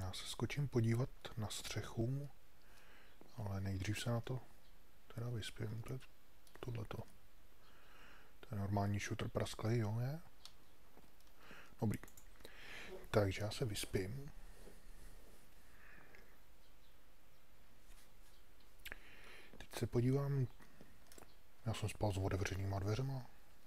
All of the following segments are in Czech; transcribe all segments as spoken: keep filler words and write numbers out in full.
Já se skočím podívat na střechu, ale nejdřív se na to teda vyspím. To je tohleto. To je normální shooter prasklej, jo, je? Dobrý. Takže já se vyspím. Teď se podívám. Já jsem spal s otevřenýma dveřema.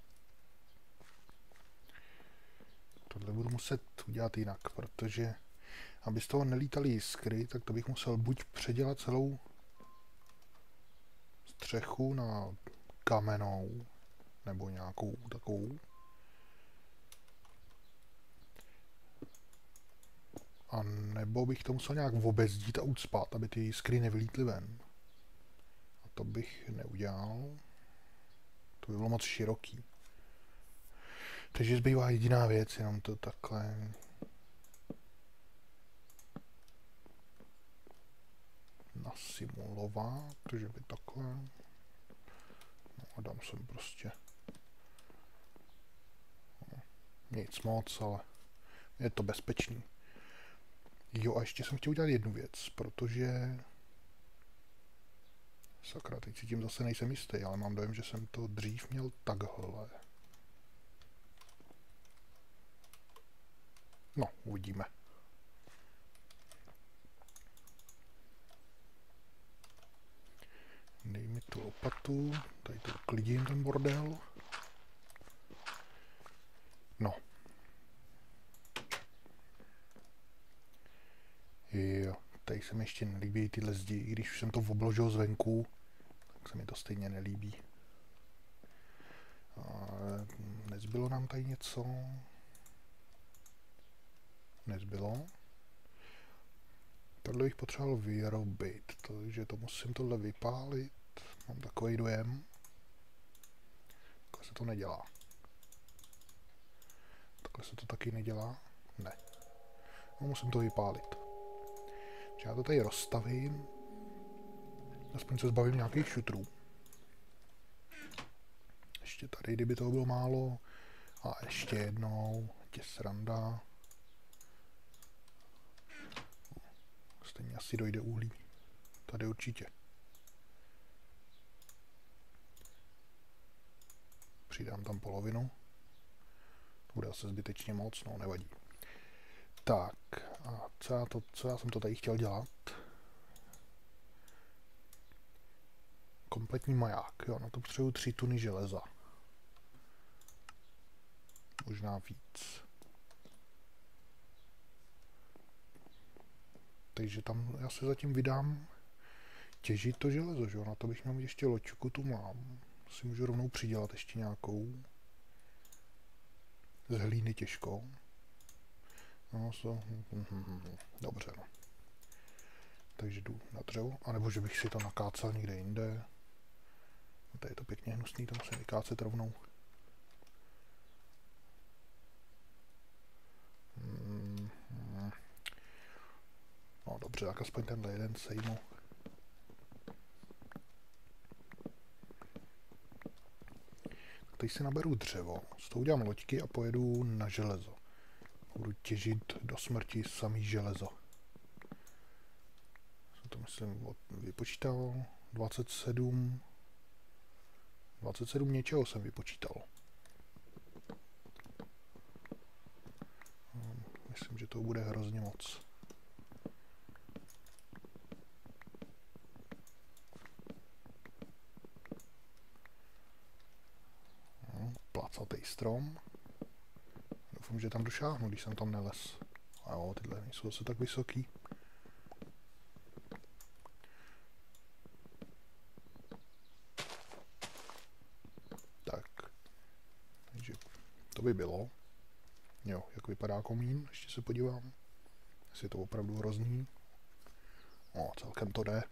Tohle budu muset udělat jinak, protože aby z toho nelítaly jiskry, tak to bych musel buď předělat celou střechu na kamennou, nebo nějakou takovou. A nebo bych to musel nějak obezdít a ucpat, aby ty jiskry nevylítly ven. A to bych neudělal. To by bylo moc široký. Takže zbývá jediná věc, jenom to takhle nasimulovat, takže by takhle. No a dám sem prostě no, nic moc, ale je to bezpečný. Jo, a ještě jsem chtěl udělat jednu věc, protože sakra, teď si tím zase nejsem jistý, ale mám dojem, že jsem to dřív měl takhle. No, uvidíme. Dej mi tu lopatu, tady to uklidím ten bordel. No. Jo, tady se mi ještě nelíbí tyhle zdi, i když jsem to obložil zvenku, tak se mi to stejně nelíbí. A nezbylo nám tady něco? Nezbylo. Tohle bych potřeboval vyrobit, takže to musím tohle vypálit. Mám takový dojem. Takhle se to nedělá. Takhle se to taky nedělá? Ne. No, musím to vypálit. Takže já to tady rozstavím. Aspoň se zbavím nějakých šutrů. Ještě tady, kdyby toho bylo málo. A ještě jednou. Tě sranda. Stejně asi dojde uhlí. Tady určitě. Přidám tam polovinu. To bude asi zbytečně moc, no nevadí. Tak, a co já, to, co já jsem to tady chtěl dělat? Kompletní maják, jo, na to potřebuji tři tuny železa. Možná víc. Takže tam já se zatím vydám těžit to železo, že jo, na to bych měl ještě loďku, tu mám. Si můžu rovnou přidělat ještě nějakou. Z hlíny těžko. No, so, dobře, no. Takže jdu na dřevo, anebo že bych si to nakácel někde jinde. No, tady je to pěkně hnusný, to musím vykácet rovnou. Hmm, hmm. No dobře, tak aspoň tenhle jeden sejmu. Teď si naberu dřevo, z toho udělám loďky a pojedu na železo. Budu těžit do smrti samý železo. Jsem to myslím vypočítal. dvacet sedm. dvacet sedm něčeho jsem vypočítal. Myslím, že to bude hrozně moc. Placatý strom. Doufám, že tam došáhnu, když jsem tam neles. A jo, tyhle nejsou zase tak vysoký. Tak. Takže to by bylo. Jo, jak vypadá komín, ještě se podívám. Jestli je to opravdu hrozný. No, celkem to jde.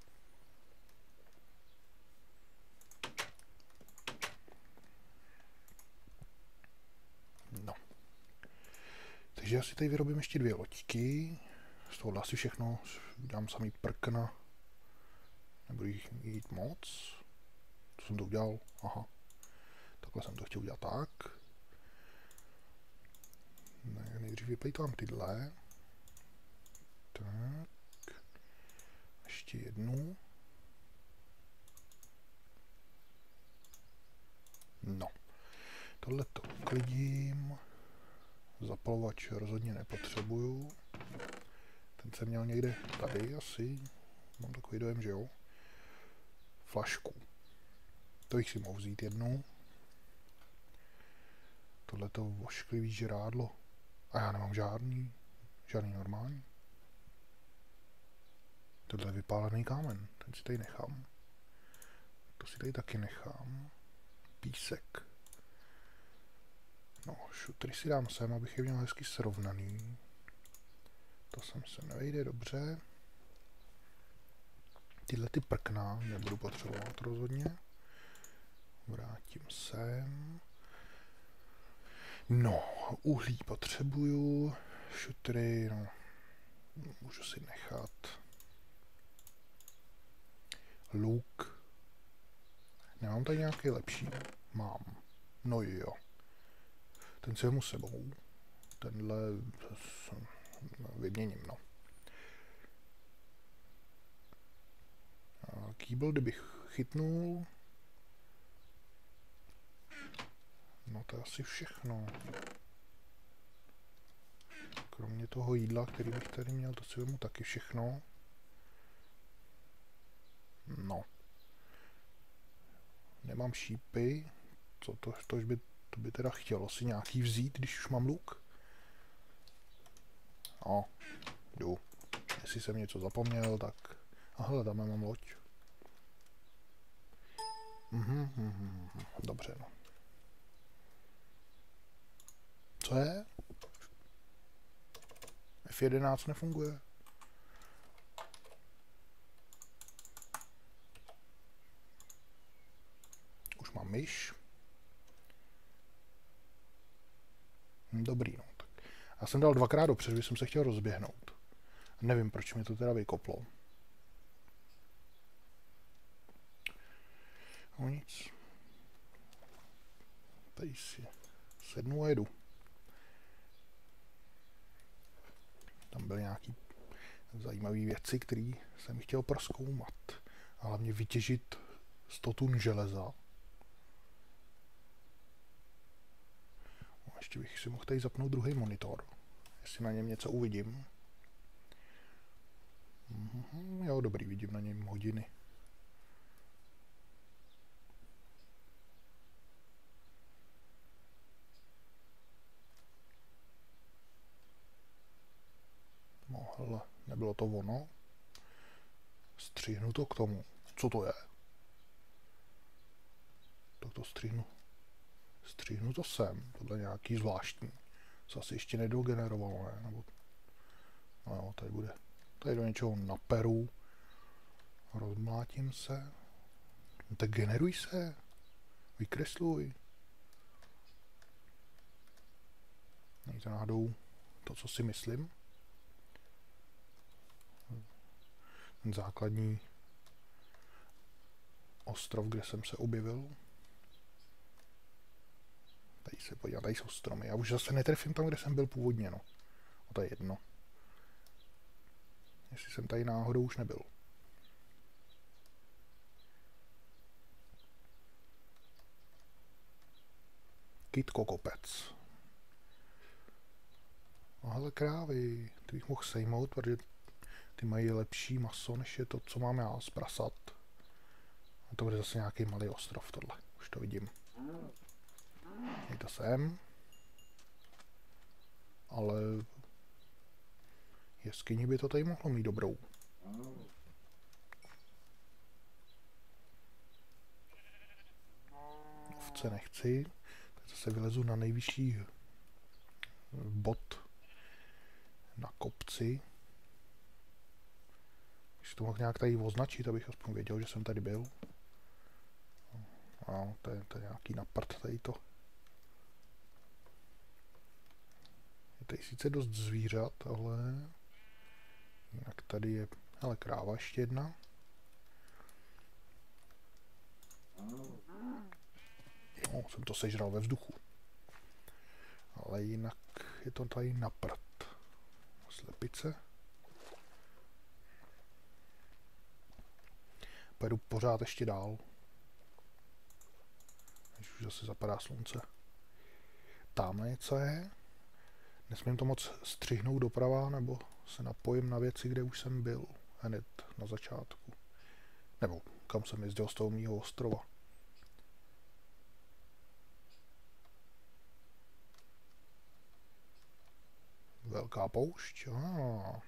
No. Takže já si tady vyrobím ještě dvě loďky. Z tohohle asi všechno dám samý prkna. Nebudu jich jít moc. Co jsem to udělal? Aha. Takhle jsem to chtěl udělat tak. Ne, nejdřív vyplejtovám tyhle. Tak. Ještě jednu. No. Tohle to uklidím. Zapalovač rozhodně nepotřebuju. Ten jsem měl někde tady asi. Mám takový dojem, že jo. Flašku. To bych si mohl vzít jednu. Tohle to vošklivý žrádlo. A já nemám žádný. Žádný normální. Tohle je vypálený kámen. Ten si tady nechám. To si tady taky nechám. Písek. No, šutry si dám sem, abych je měl hezky srovnaný. To sem se nevejde dobře. Tyhle ty prkna nebudu potřebovat rozhodně. Vrátím sem. No, uhlí potřebuju. Šutry, no, můžu si nechat. Luk. Nemám tady nějaký lepší? Mám. No jo. Ten si vemu sebou. Tenhle vyměním, no. Kýbl, kdybych chytnul. No to je asi všechno. Kromě toho jídla, který bych tady měl, to si vemu taky všechno. No. Nemám šípy. Co to, to, by, to by teda chtělo si nějaký vzít, když už mám luk. No, jdu. Jestli jsem něco zapomněl, tak... Aha, tam mám loď. Mhm, mhm, dobře, no. Co je? F jedenáct nefunguje. Už mám myš. Dobrý, no. Tak. Já jsem dal dvakrát dopředu, když jsem se chtěl rozběhnout. Nevím, proč mi to teda vykoplo. No nic. Tady si sednu a jedu. Tam byly nějaký zajímavé věci, které jsem chtěl prozkoumat. A hlavně vytěžit sto tun železa. No, ještě bych si mohl tady zapnout druhý monitor. Jestli na něm něco uvidím. Mhm, jo, dobrý, vidím na něm hodiny. No, hele, nebylo to ono. Střihnu to k tomu. Co to je? Tak to střihnu. Střihnu to sem. Tohle je nějaký zvláštní. Co asi ještě nedogenerovalo, ne? Nebo... No jo, tady bude. Tady do něčeho naperu. Rozmlátím se. No tak generuj se. Vykresluj. Není to náhodou to, co si myslím. Ten základní ostrov, kde jsem se objevil. Tady se podívám, tady jsou stromy. Já už zase netrefím tam, kde jsem byl původně, no. O to je jedno. Jestli jsem tady náhodou už nebyl. Kytko kopec. No hele krávy, ty bych mohl sejmout, protože ty mají lepší maso, než je to, co mám já z prasat. A to bude zase nějaký malý ostrov tohle, už to vidím. Je to sem. Ale jeskyni by to tady mohlo mít dobrou. Ovce nechci. Tak zase vylezu na nejvyšší bod na kopci. Když to mohl nějak tady označit, abych aspoň věděl, že jsem tady byl. No, to je, to je nějaký naprt tady to. Je tady sice dost zvířat, ale jinak tady je, hele, kráva ještě jedna. No, jsem to sežral ve vzduchu. Ale jinak je to tady naprt. Slepice. pojedu pořád ještě dál. Když už zase zapadá slunce. Tamhle něco je. Nesmím to moc střihnout doprava, nebo se napojím na věci, kde už jsem byl hned na začátku. Nebo kam jsem jezdil z toho mýho ostrova. Velká poušť. Ah.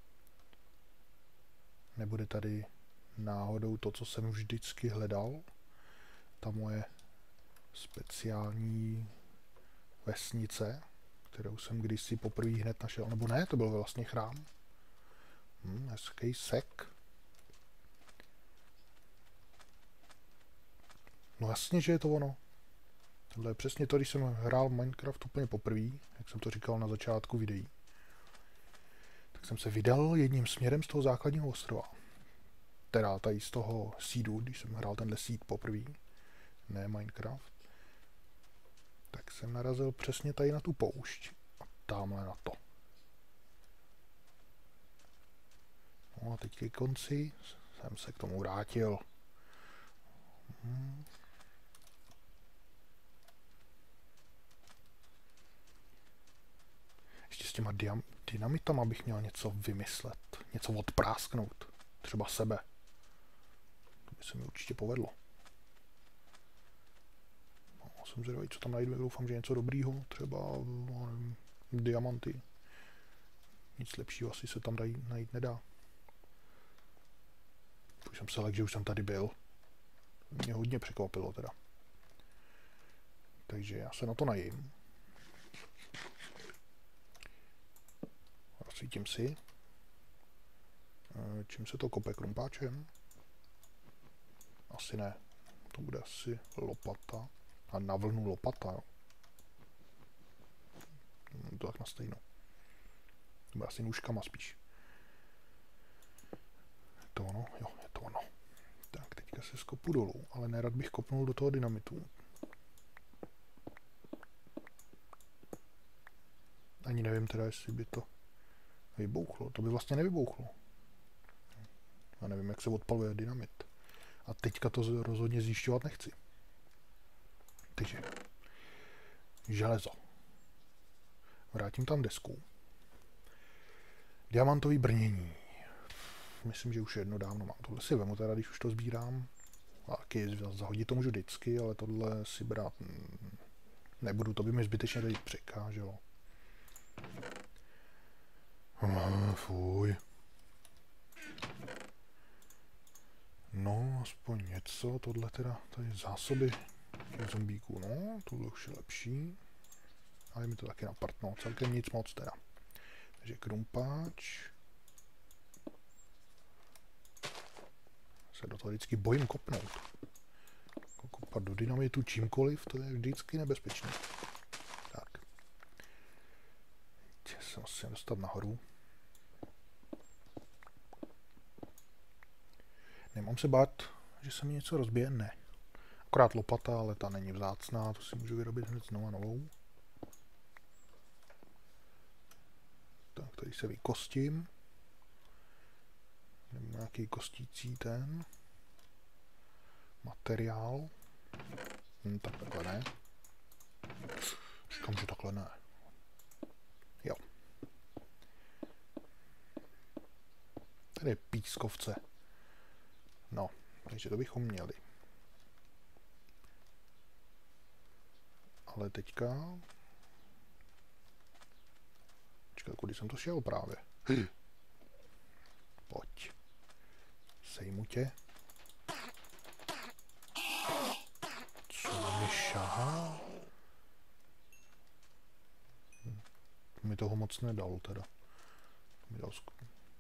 Nebude tady náhodou to, co jsem vždycky hledal. Ta moje speciální vesnice, kterou jsem kdysi poprvé hned našel. Nebo ne, to byl vlastně chrám. Hm, hezký sek. No jasně, že je to ono. Tohle je přesně to, když jsem hrál Minecraft úplně poprvé, jak jsem to říkal na začátku videí. Tak jsem se vydal jedním směrem z toho základního ostrova. Teda tady z toho seedu, když jsem hrál tenhle seed poprvé, ne Minecraft. Tak jsem narazil přesně tady na tu poušť a tamhle na to. No a teď ke konci jsem se k tomu vrátil. Hmm. Ještě s těma dynamitama bych měl něco vymyslet, něco odprásknout, třeba sebe. To by se mi určitě povedlo. No, jsem zvědavý, co tam najdu, doufám, že něco dobrýho, třeba no, nevím, diamanty. Nic lepšího asi se tam dají, najít nedá. Už jsem se lek, že už jsem tady byl. To mě hodně překvapilo teda. Takže já se na to najím. Rozsvítím si. Čím se to kope, krumpáčem? Asi ne. To bude asi lopata. A na vlnu lopata, jo. To tak na stejno. To bude asi nůžkama spíš. Je to ono? Jo, je to ono. Tak, teďka se skopu dolů, ale nerad bych kopnul do toho dynamitu. Ani nevím teda, jestli by to vybouchlo. To by vlastně nevybouchlo. Já nevím, jak se odpaluje dynamit. A teďka to rozhodně zjišťovat nechci. Takže železo. Vrátím tam desku. Diamantový brnění. Myslím, že už jedno dávno mám. Tohle si vemu teda, když už to sbírám. A taky zahodit to můžu vždycky, ale tohle si brát nebudu. To by mi zbytečně tady překáželo. Fuj. No, aspoň něco. Tohle teda, tady zásoby těch zombíků. No, tohle už je lepší. Ale mi to taky napartno. Celkem nic moc teda. Takže krumpáč. Se do toho vždycky bojím kopnout. Kopat do dynamitu čímkoliv, to je vždycky nebezpečné. Tak. Teď se musím dostat nahoru. Nemám se bát, že se mi něco rozbije? Ne. Akorát lopata, ale ta není vzácná, to si můžu vyrobit hned znova novou. Tak, tady se vykostím. Nebo nějaký kostící ten materiál. Hm, tak takhle ne. Říkám, že takhle ne. Jo. Tady je pískovce. No, takže to bychom měli. Ale teďka... Počkej, kudy jsem to šel právě? Hm. Pojď. Sejmu tě. Co mi šahá? Hm. Mi toho moc nedal teda. Mi dal sk...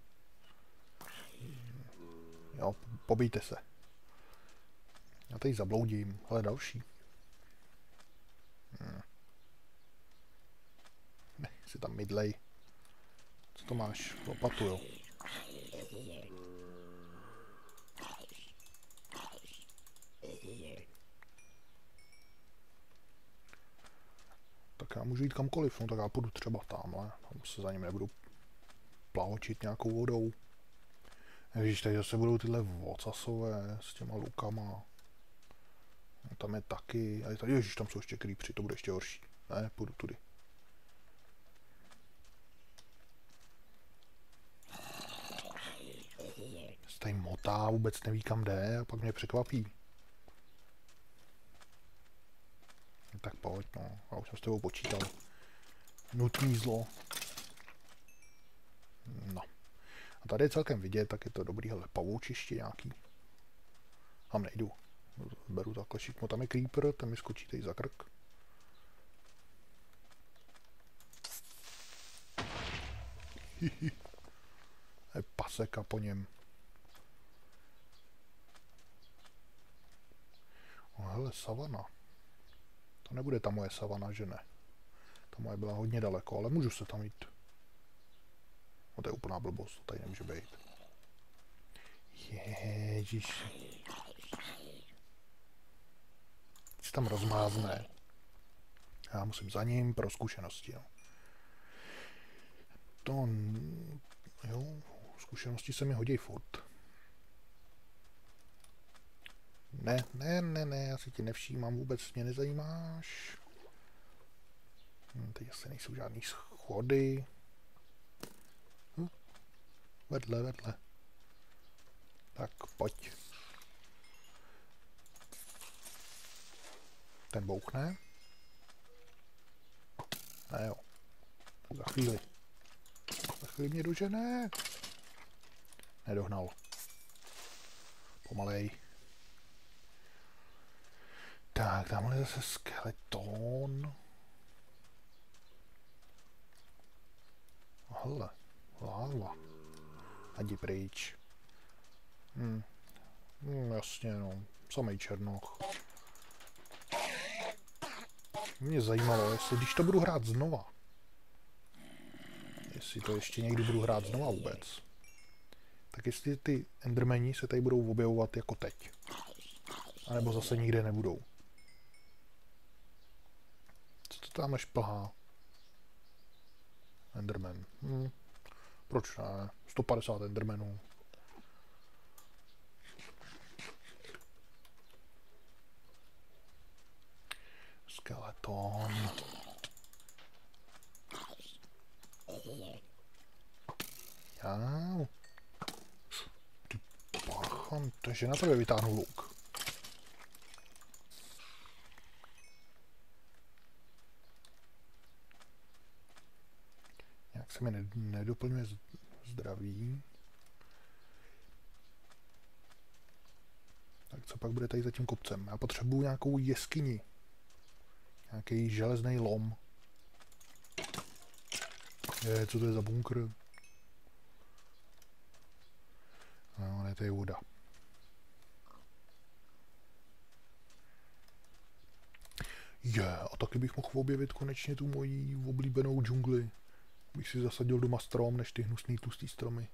Jo, pobijte se. Já tady zabloudím, ale další. Hm. Ne, si tam mydlej. Co to máš? Lopatu, jo. Tak já můžu jít kamkoliv, no tak já půjdu třeba tamhle. Tam se za ním nebudu plahočit nějakou vodou. Ježíš, tady zase budou tyhle vocasové s těma lukama. No, tam je taky. A tady, ježíš, tam jsou ještě creepři, to bude ještě horší. Ne, půjdu tudy. Se tady motá, vůbec neví kam jde a pak mě překvapí. No, tak pojď, no. Já už jsem s tebou počítal. Nutný zlo. No. A tady je celkem vidět, tak je to dobrý, hele, pavoučiště nějaký. Tam nejdu. Beru takhle šikmo, tam je creeper, ten mi skočí tady za krk. Je paseka po něm. No hele, savana. To nebude ta moje savana, že ne? Ta moje byla hodně daleko, ale můžu se tam jít. No to je úplná blbost, to tady nemůže být. Ježiš. Se tam rozmázne. Já musím za ním pro zkušenosti, no. To... Jo, zkušenosti se mi hodí furt. Ne, ne, ne, ne, já si tě nevšímám, vůbec mě nezajímáš. Hm, teď asi nejsou žádný schody. Hm, vedle, vedle. Tak, pojď. Ten bouchne. Ne jo. Za chvíli. Za chvíli mě dožene. Nedohnal. Pomalej. Tak, tamhle zase skeleton. Hele, láva. Adi pryč. Hm. Hm, jasně, no. Samej černoch. Mě zajímalo, jestli když to budu hrát znova. Jestli to ještě někdy budu hrát znova vůbec. Tak jestli ty endermeni se tady budou objevovat jako teď. A nebo zase nikde nebudou. Co to tam šplhá? Enderman. Hm. Proč ne? sto padesát endermenů. Skeleton. Já. Ty pacham, takže na tebe vytáhnu luk. Nějak se mi nedoplňuje zdraví. Tak co pak bude tady za tím kopcem? Já potřebuju nějakou jeskyni. Nějaký železný lom. Je, co to je za bunkr? No, ne, to je voda. Je, a taky bych mohl objevit konečně tu moji oblíbenou džungli. Bych si zasadil doma strom, než ty hnusný tlustý stromy.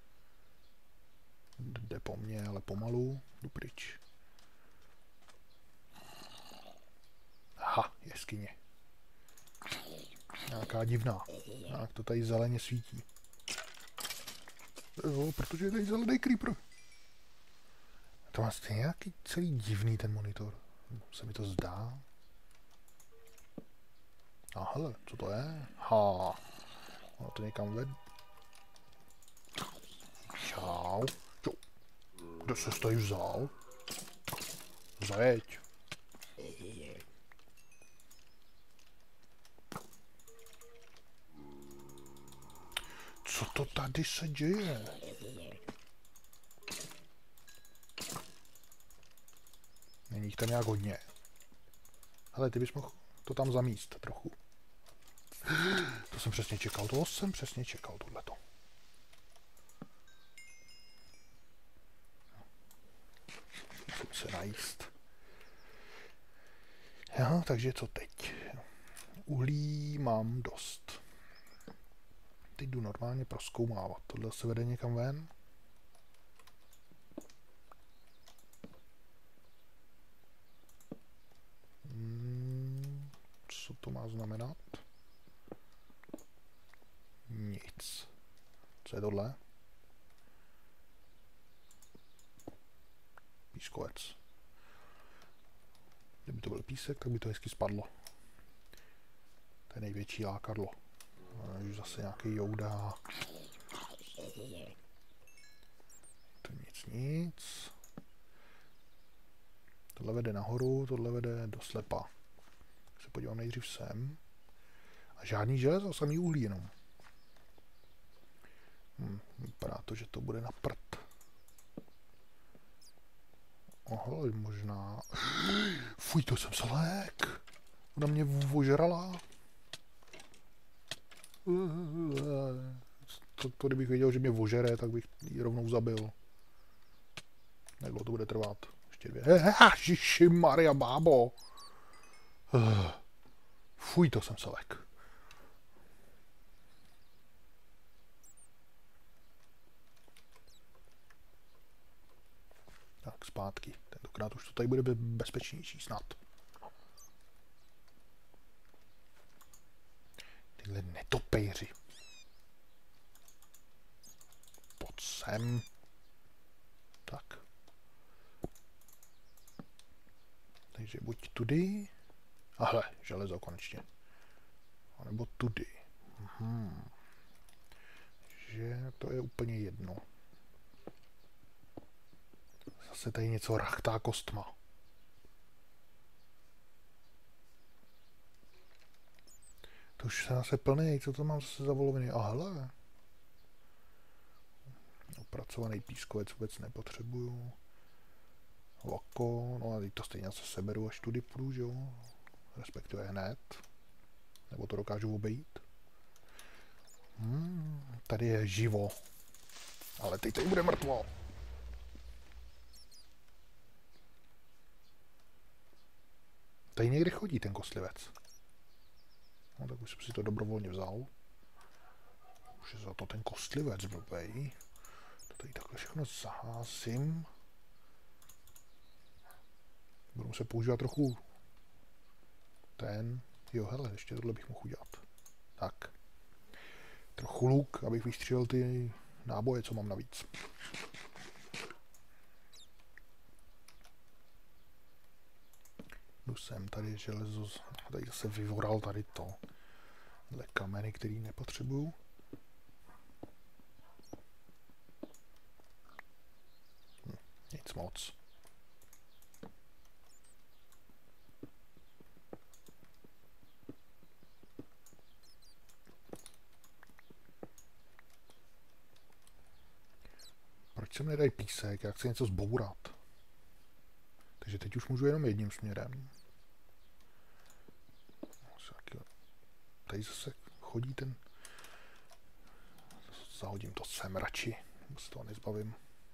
Jde po mně, ale pomalu. Jdu pryč. Aha, jeskyně. Nějaká divná. Jak to tady zeleně svítí. Jo, protože je tady zelený creeper. To má stejně nějaký celý divný ten monitor. Se mi to zdá. A hele, co to je? Ha. No to někam ved. Čau. Čau. Kdo se tady vzal? Zajeď. Co to tady se děje? Není jich tam nějak hodně. Hele, ty bys mohl to tam zamíst trochu. To jsem přesně čekal, to jsem přesně čekal, tohleto. Musím se najíst. Jo, takže co teď? Uhlí mám dost. Teď jdu normálně prozkoumávat. Tohle se vede někam ven. Hmm, co to má znamenat? Nic. Co je tohle? pískovec. Kdyby to byl písek, tak by to hezky spadlo. To je největší lákadlo. Už zase nějaký jouda. To nic, nic. Tohle vede nahoru, tohle vede do slepa. Tak se podívám nejdřív sem. A žádný železo, samý uhlí jenom. Hm, vypadá to, že to bude na prd. Ohle, možná... Fuj, to jsem slék. Ona mě ožrala. To, to kdybych věděl, že mě ožere, tak bych ji rovnou zabil. Jak to bude trvat? Ještě dvě. Ježiši Maria, bábo. Fuj, to jsem slék. Tak, zpátky. Tentokrát už to tady bude bezpečnější snad. Tyhle netopejři. Pojď sem. Tak. Takže buď tudy. Ahle, železo konečně. A nebo tudy. Hmm. Že to je úplně jedno. Zase tady něco rachtá kostma. To už se zase plný, co to mám zase za voloviny? A hele. Opracovaný pískovec vůbec nepotřebuju. Loko, no a teď to stejně se seberu, až tudy půjdu, že jo? Respektive hned. Nebo to dokážu obejít. Hmm, tady je živo. Ale teď tady bude mrtvo. Tady někde chodí ten kostlivec. No tak už jsem si to dobrovolně vzal. Už je za to ten kostlivec blbej. To tady takhle všechno zaházím. Budu se používat trochu ten. Jo, hele, ještě tohle bych mohl udělat. Tak. Trochu luk, abych vystřílel ty náboje, co mám navíc. Jdu sem, tady je železo, tady zase vyvoral tady to. Tohle kameny, který nepotřebuju. Hm, nic moc. Proč se mi nedají písek? Já chci něco zbourat. Takže teď už můžu jenom jedním směrem. Tady zase chodí ten... Zahodím to sem radši. Nebo se toho nezbavím.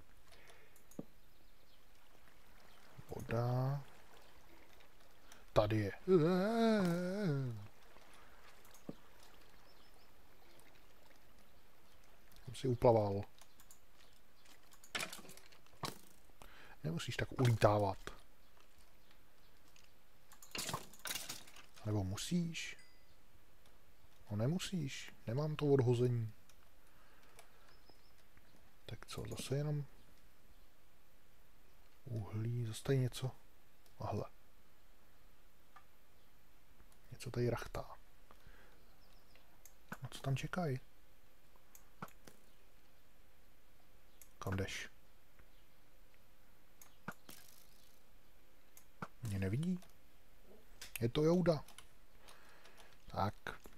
Voda. Tady je. Jsem si uplaval. Nemusíš tak ulítávat. Nebo musíš? No nemusíš. Nemám to odhození. Tak co, zase jenom uhlí, zase tady něco. Ahle. Něco tady rachtá. No co tam čekají? Kam jdeš? Mě nevidí? Je to Jouda. Tak.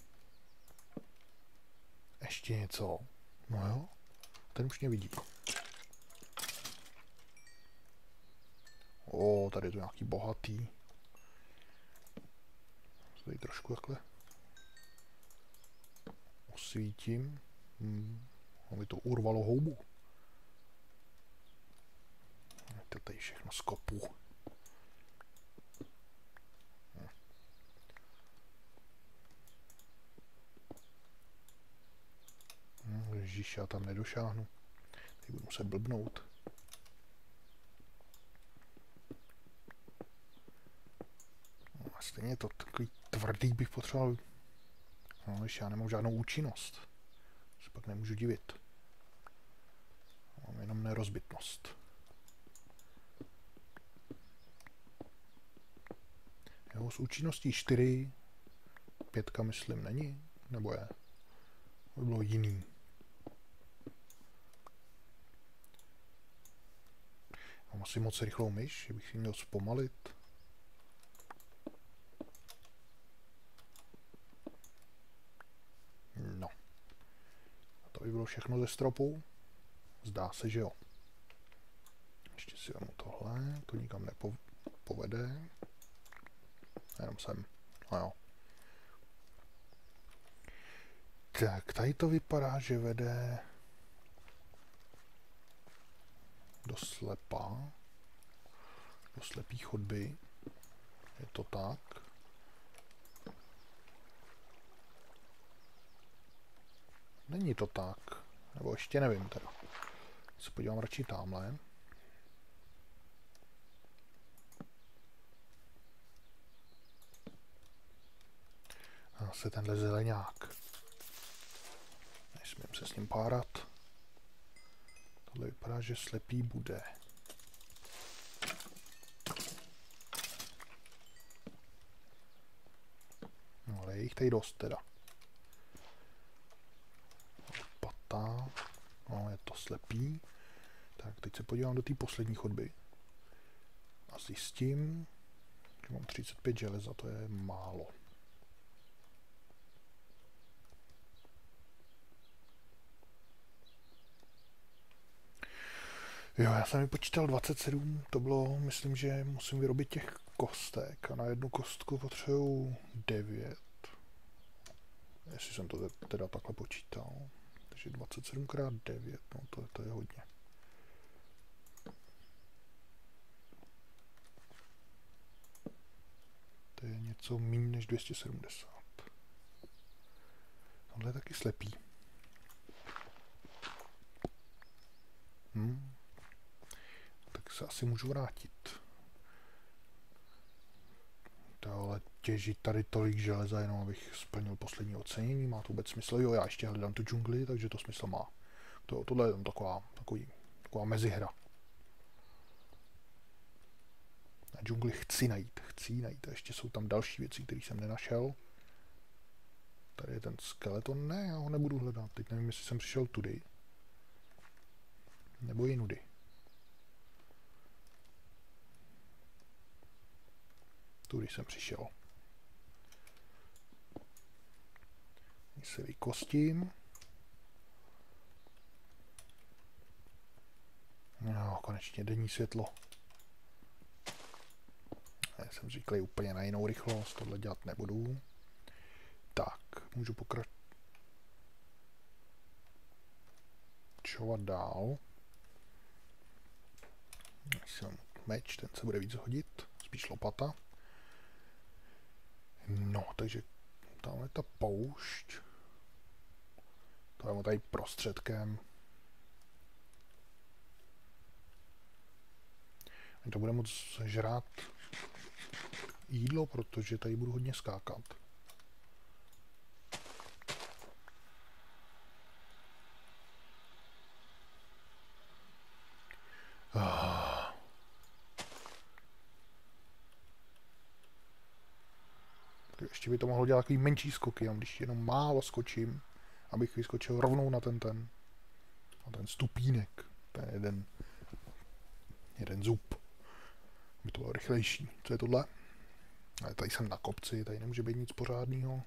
Ještě něco. No jo. Ten už mě vidí. O, tady je to nějaký bohatý. Tady trošku takhle osvítím. Hmm. Aby to urvalo houbu. To tady všechno skopu. Ježiš, já tam nedošáhnu. Teď budu muset blbnout. No, a stejně to takový tvrdý bych potřeboval. No, když já nemám žádnou účinnost. Se pak nemůžu divit. Mám jenom nerozbitnost. Jo, s účinností čtyři, pětka myslím není, nebo je? To by bylo jiný. Mám asi moc rychlou myš, že bych si měl zpomalit. No. A to by bylo všechno ze stropu. Zdá se, že jo. Ještě si vemu tohle, to nikam nepovede. Jenom sem. No jo. Tak, tady to vypadá, že vede do slepa. Do slepý chodby. Je to tak. Není to tak. Nebo ještě nevím teda. Se podívám radši tamhle. A zase tenhle zeleňák. Nesmím se s ním párat. Tohle vypadá, že slepý bude. No ale je jich tady dost teda. Pata. No, je to slepý. Tak, teď se podívám do té poslední chodby. A zjistím, že mám třicet pět železa, to je málo. Jo, já jsem vypočítal dvacet sedm, to bylo, myslím, že musím vyrobit těch kostek a na jednu kostku potřebuju devět. Jestli jsem to teda takhle počítal. Takže dvacet sedm krát devět, no to, to je hodně. To je něco méně než dvě stě sedmdesát. Tohle je taky slepý. Hm. Tak se asi můžu vrátit. Ale těžit tady tolik železa, jenom abych splnil poslední ocenění, má to vůbec smysl? Jo, já ještě hledám tu džungli, takže to smysl má. To, tohle je taková, takový, taková mezihra. Na džungli chci najít, chci najít. A ještě jsou tam další věci, které jsem nenašel. Tady je ten skeleton, ne, já ho nebudu hledat. Teď nevím, jestli jsem přišel tudy. Nebo jinudy. Tudy jsem přišel. Se vykostím. No, konečně denní světlo. Já jsem zvyklý úplně na jinou rychlost, tohle dělat nebudu. Tak, můžu pokračovat dál. Jsem meč, ten se bude víc hodit, spíš lopata. No, takže tamhle ta poušť. To je tady prostředkem. A to bude moc žrát jídlo, protože tady budu hodně skákat. Ah. Ještě by to mohlo dělat takový menší skoky, když jenom málo skočím, abych vyskočil rovnou na ten ten, na ten stupínek, ten jeden, jeden zub. By to bylo rychlejší. Co je tohle? Ale tady jsem na kopci, tady nemůže být nic pořádného.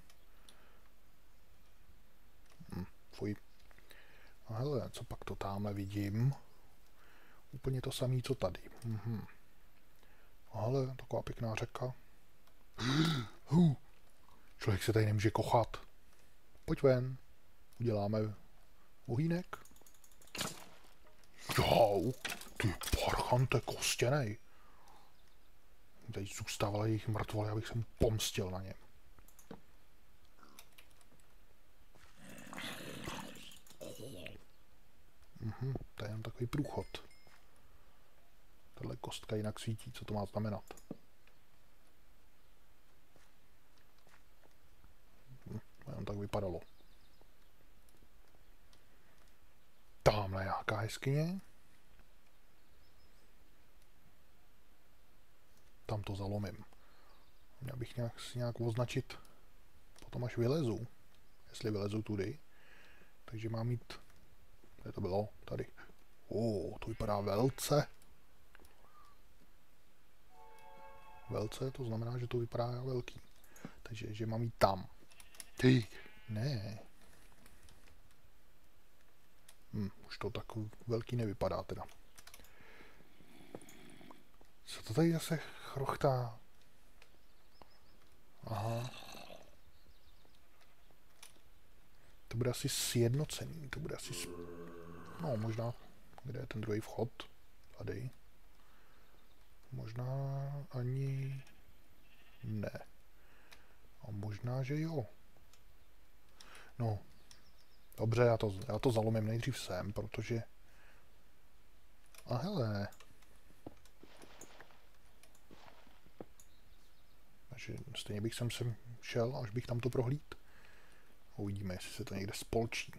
Hm, fuj. A hele, co pak to tamhle vidím? Úplně to samé, co tady. Mhm. A hele, taková pěkná řeka. Huh. Člověk se tady nemůže kochat. Pojď ven. Uděláme ohýnek. Jo, ty parchante kostěnej. Tady zůstávala jejich mrtvoly, abych se mu pomstil na něm. Mhm, to je jen takový průchod. Tahle kostka jinak svítí, co to má znamenat. Hm, jenom tak vypadalo. Tamhle nějaká jeskyně. Tam to zalomím. Měl bych nějak, si nějak označit potom, až vylezu. Jestli vylezu tudy. Takže mám mít... Kde to bylo? Tady. O, to vypadá velce. Velce, to znamená, že to vypadá velký. Takže, že mám jít tam. Ty, ne. Hm, už to tak velký nevypadá teda. Co to tady zase chrochtá? Aha. To bude asi sjednocený, to bude asi... S... No, možná... Kde je ten druhý vchod? Tady. Možná ani... Ne. A možná, že jo. No. Dobře, já to, já to zalomím nejdřív sem, protože... A hele. Takže stejně bych sem, sem šel, až bych tam to prohlíd. Uvidíme, jestli se to někde spolčí.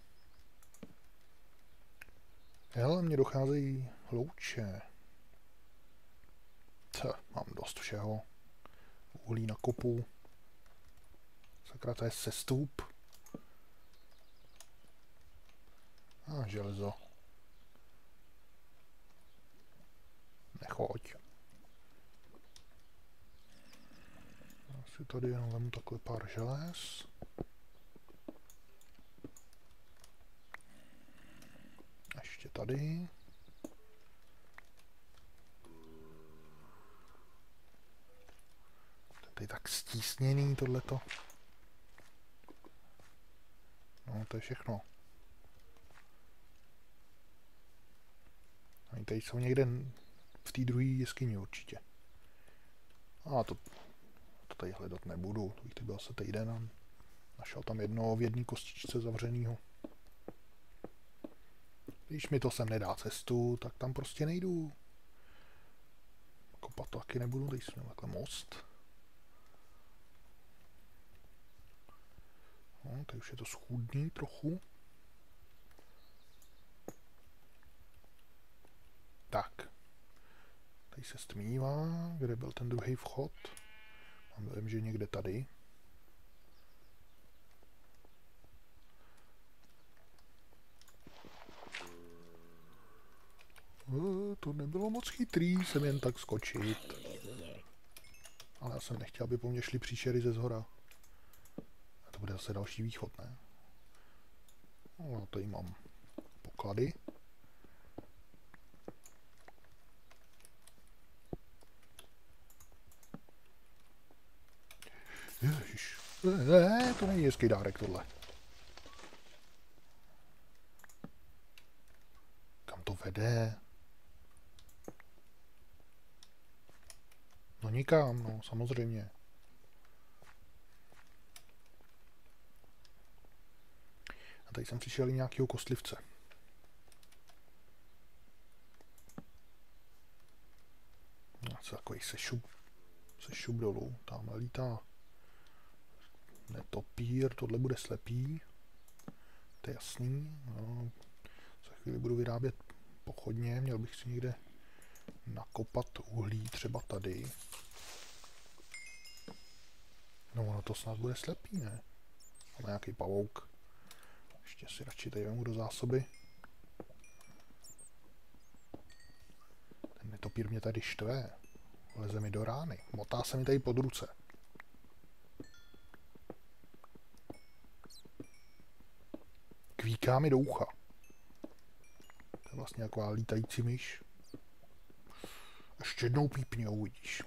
Hele, mně docházejí louče. Co, mám dost všeho. Uhlí na kopu. Sakra, to je sestup. A železo. Nechoď. Já si tady jenom vemu takhle pár želez. Ještě tady. To je tak stísněný tohleto. No, to je všechno. Oni tady jsou někde v té druhé jeskyni určitě. A to, to tady hledat nebudu. To bych tady byl asi týden a našel tam jednoho v jedné kostičce zavřenýho. Když mi to sem nedá cestu, tak tam prostě nejdu. Kopat to taky nebudu, tady jsme takhle most. No, tady už je to schůdný trochu. Tak. Tady se stmívá, kde byl ten druhý vchod. Mám dojem, že někde tady. E, to nebylo moc chytrý, jsem jen tak skočit. Ale já jsem nechtěl, aby po mně šli příšery ze zhora. A to bude zase další východ, ne? No, tady mám poklady. Ježiš. Ne, to není hezký dárek tohle. Kam to vede? No nikam, no, samozřejmě. A tady jsem přišel i nějakého kostlivce. No, co takový sešup, sešup dolů, tamhle lítá netopír, tohle bude slepý. To je jasný. No, za chvíli budu vyrábět pochodně, měl bych si někde nakopat uhlí, třeba tady. No ono to snad bude slepý, ne? Máme nějaký pavouk. Ještě si radši tady vemu do zásoby. Ten netopír mě tady štve. Leze mi do rány. Motá se mi tady pod ruce. Kvíká mi do ucha. To je vlastně taková lítající myš. Ještě jednou pípni a uvidíš.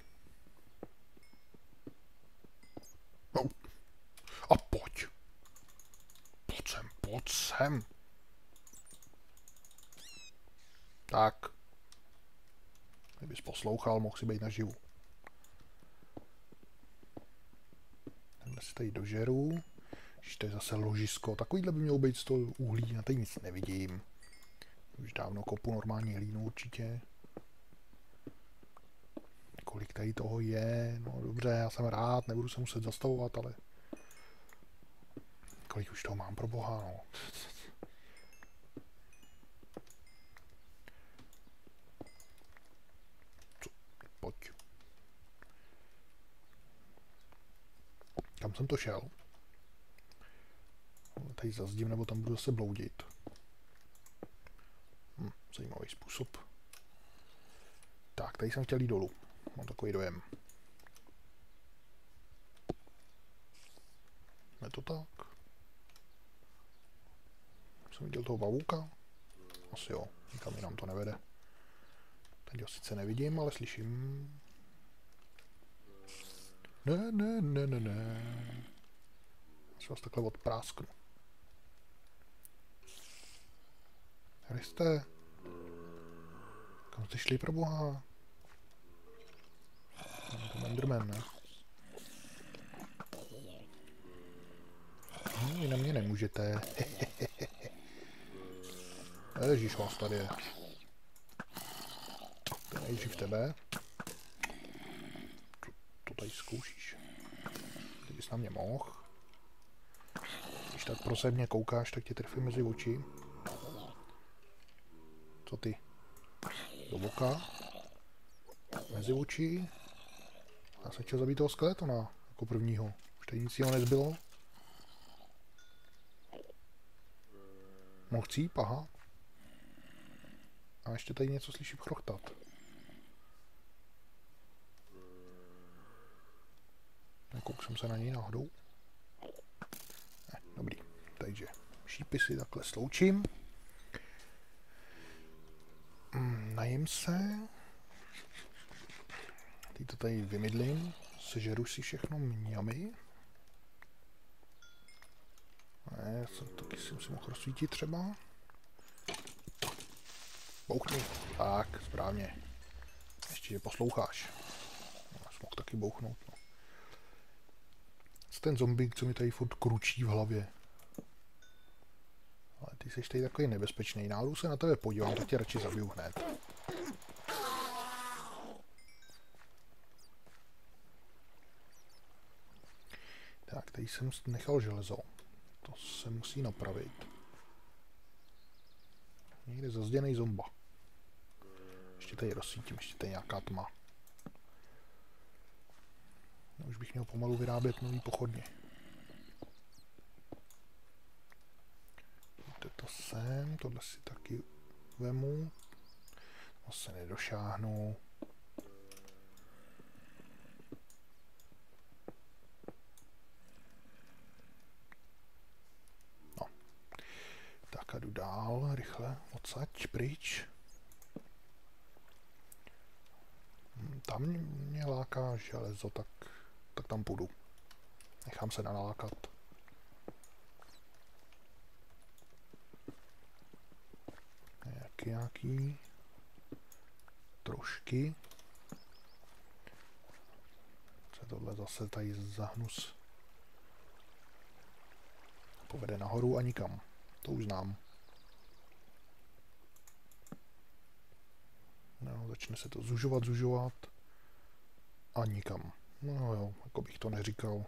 No. A pojď. Pojď sem, pojď sem. Tak. Kdybys poslouchal, mohl si být naživu. Jdeme si tady dožeru. Když to je zase ložisko. Takovýhle by mělo být z toho uhlí. Na tady nic nevidím. Už dávno kopu normální hlínu určitě. Kolik tady toho je? No dobře, já jsem rád, nebudu se muset zastavovat, ale... Kolik už toho mám, pro boha, no. Co? Pojď. jsem to šel. Tady zazdím, nebo tam budu zase bloudit. Hm, zajímavý způsob. Tak, tady jsem chtěl jít dolů. Mám takový dojem. Je to tak? Jsem viděl toho pavouka? Asi jo, nikam jinam to nevede. Teď ho sice nevidím, ale slyším. Ne, ne, ne, ne, ne. Já se vás takhle odprásknu. Kriste. Kam jste šli, pro boha? To Enderman, ne? No, vy na mě nemůžete. Ježíš, vás tady je. To nejdřív tebe. To, to tady zkoušíš. Ty bys na mě mohl. Když tak prosím mě koukáš, tak tě trefím mezi oči. Co ty? Do boka. Mezi oči. Já jsem chtěl zabít toho skeletona jako prvního. Už tady nic jiného nezbylo. Mohl cíp, aha. A ještě tady něco slyším chrochtat. Nekouk jsem se na něj náhodou. Ne, dobrý. Takže šípy si takhle sloučím. Mm, najím se. Teď to tady vymydlím. Sežeru si všechno mňamy. Ne, taky si musím rozsvítit třeba. Bouchni. Tak, správně. Ještě je posloucháš. Já jsem mohl taky bouchnout. No. Ten zombík, co mi tady furt kručí v hlavě. Ale ty jsi tady takový nebezpečný. Náhodou se na tebe podívám, tak tě radši zabiju hned. Tak, tady jsem nechal železo. To se musí napravit. Někde zazděnej zomba. Ještě tady rozsvítím, ještě tady nějaká tma. No, už bych měl pomalu vyrábět nový pochodně. To sem, tohle si taky vemu. To se nedošáhnu. No. Tak a jdu dál, rychle, odsaď, pryč. Tam mě láká železo, tak, tak tam půjdu. Nechám se nalákat. Jaký, nějaký trošky. Se tohle zase tady zahnus povede nahoru a nikam. To už znám. No, začne se to zužovat, zužovat a nikam. No jo, jako bych to neříkal.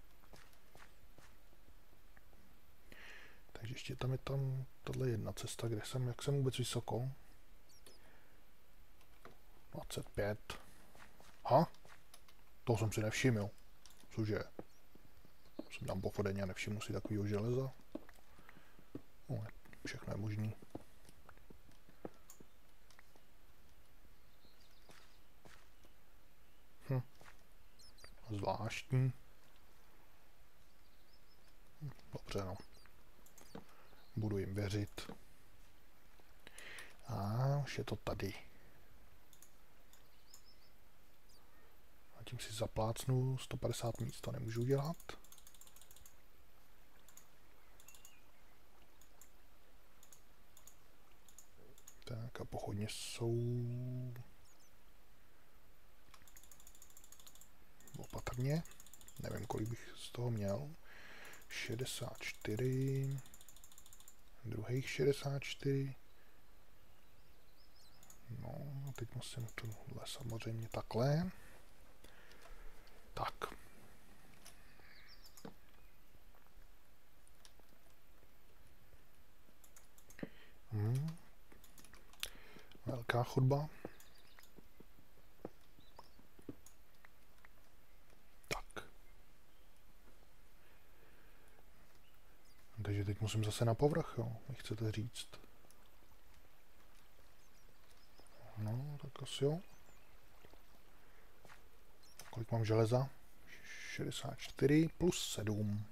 Takže ještě tam je tam tahle jedna cesta, kde jsem, jak jsem vůbec vysoko. dvacet pět. Ha? To jsem si nevšiml. Cože? Jsem tam pochodeně a nevšiml si takovýho železa. No, všechno je možný. Hm. Zvláštní. Dobře, no. Budu jim věřit. A už je to tady. A tím si zaplácnu sto padesát míst, to nemůžu dělat. Tak a pochodně jsou opatrně. Nevím, kolik bych z toho měl. šedesát čtyři. Druhých šedesát čtyři. No, a teď musím tohle samozřejmě takhle. Tak. Hmm. Velká chodba. Tak. musím zase na povrch, jo, mi chcete říct. No, tak asi jo. Kolik mám železa? šedesát čtyři plus sedm.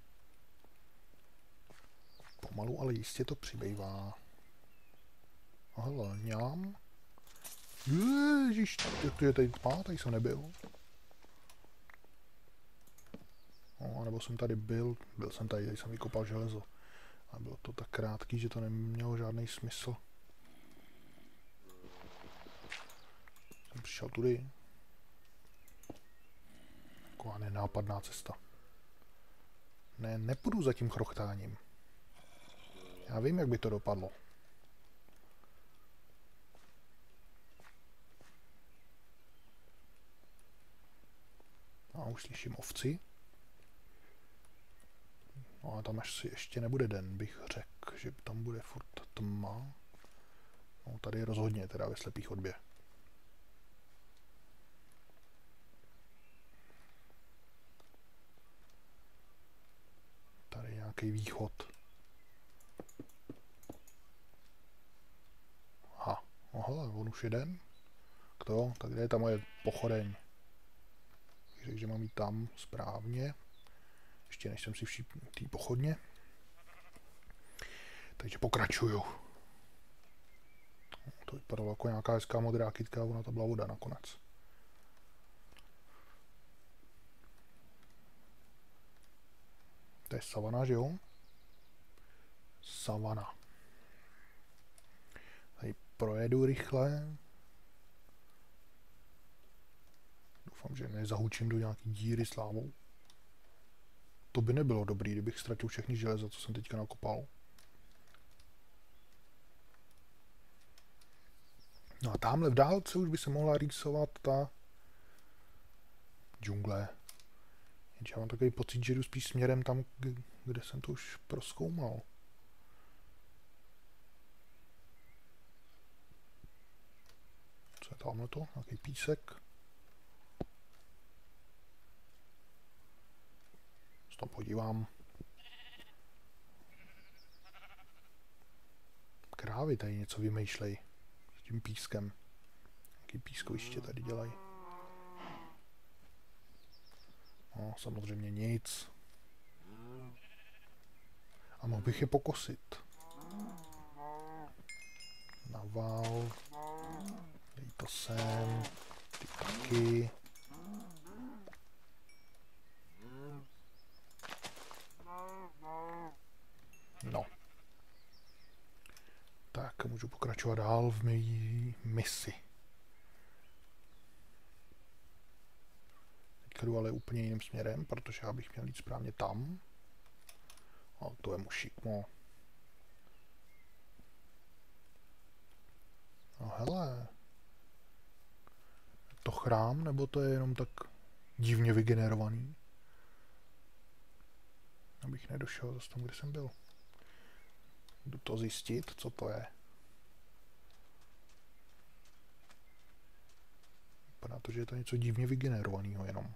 Pomalu, ale jistě to přibývá. Hele, ňám. Ježiš, jak to je tady tma, tady jsem nebyl. No, nebo jsem tady byl, byl jsem tady, tady jsem vykopal železo. A bylo to tak krátký, že to nemělo žádný smysl. Jsem přišel tudy. Taková nenápadná cesta. Ne, nepůjdu za tím chrochtáním. Já vím, jak by to dopadlo. A už slyším ovci. No a tam až si ještě nebude den, bych řekl, že tam bude furt tma. No tady rozhodně, teda ve slepý chodbě. Tady nějaký východ. Aha, no hele, on už jeden. Kdo? Tak kde je ta moje pochodeň? Řekl, že mám jít tam správně. Ještě než jsem si všiml té pochodně. Takže pokračuju. To vypadalo jako nějaká hezká modrá kytka, ona to byla voda nakonec. To je savana, že jo? Savana. Tady projedu rychle. Doufám, že nezahučím do nějaký díry s lávou. To by nebylo dobrý, kdybych ztratil všechny železa, co jsem teďka nakopal. No a tamhle v dálce už by se mohla rýsovat ta džungle. Jenže já mám takový pocit, že jdu spíš směrem tam, kde jsem to už prozkoumal. Co je tamhle to? Nějaký písek. Se tam podívám. Krávy tady něco vymýšlej. S tím pískem. Jaký pískoviště tady dělají. No, samozřejmě nic. A mohl bych je pokosit. Naval. Dej to sem. Ty taky. No. Tak, můžu pokračovat dál v mé misi. Teďka jdu ale úplně jiným směrem, protože já bych měl jít správně tam. A to je mu šikmo. No hele. To chrám, nebo to je jenom tak divně vygenerovaný? Abych nedošel zase tam, kde jsem byl. Jdu to zjistit, co to je. Vypadá to, že je to něco divně vygenerovaného jenom.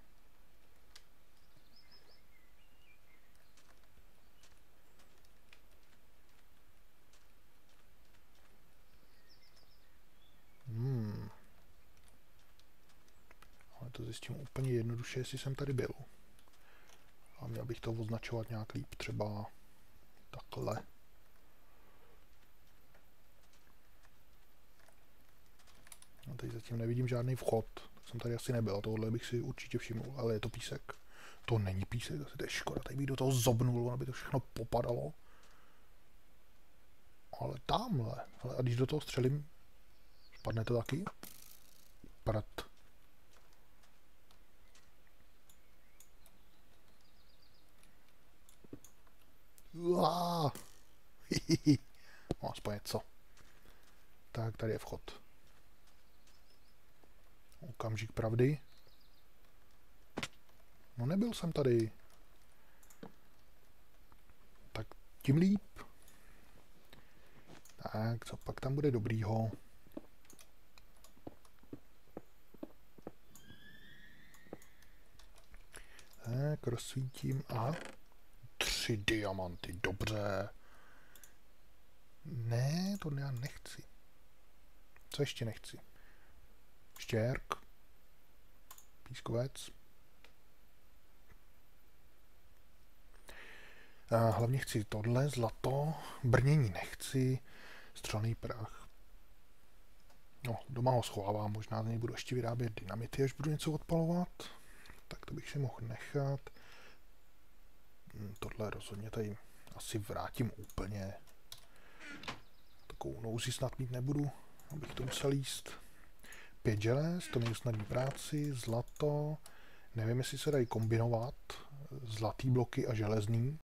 Hmm. Ale to zjistím úplně jednoduše, jestli jsem tady byl. A měl bych to označovat nějak líp, třeba takhle. A teď zatím nevidím žádný vchod, tak jsem tady asi nebyl, a tohle bych si určitě všiml, ale je to písek. To není písek, zase to je škoda, tady bych do toho zobnul, aby to všechno popadalo. Ale tamhle, ale a když do toho střelím, spadne to taky? Prd. Uá. No, aspoň něco. Tak, tady je vchod. Okamžik pravdy. No nebyl jsem tady. Tak tím líp. Tak, co pak tam bude dobrýho? Tak, rozsvítím a tři diamanty, dobře. to já nechci. Co ještě nechci? Štěrk. Pískovec. A hlavně chci tohle, zlato. Brnění nechci. Střelný prach. No, doma ho schovávám, možná z něj budu ještě vyrábět dynamity, až budu něco odpalovat. Tak to bych si mohl nechat. Tohle rozhodně tady asi vrátím úplně. Takovou nouzi snad mít nebudu, abych to musel jíst. Pět želez, to mi usnadní práci, zlato. Nevím, jestli se dají kombinovat zlatý bloky a železný.